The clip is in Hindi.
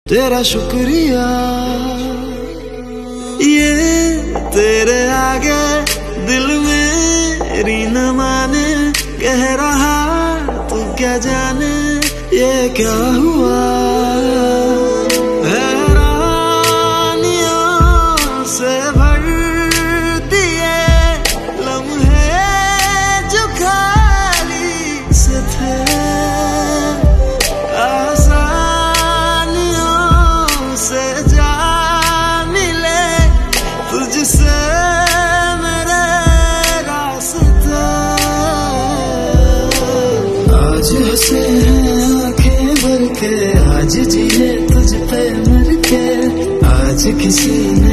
तेरा शुक्रिया, ये तेरे आगे दिल मेरी न माने, कह रहा तू क्या जाने ये क्या हुआ। हैरानियों से भर दिए लम्हे जो खाली से थे, आसानियों से जा मिले तुझसे मेरे रास्ते। आज हंसे हैं आंखें भर के, आज जिए तुझ पे मर के, आज किसी ने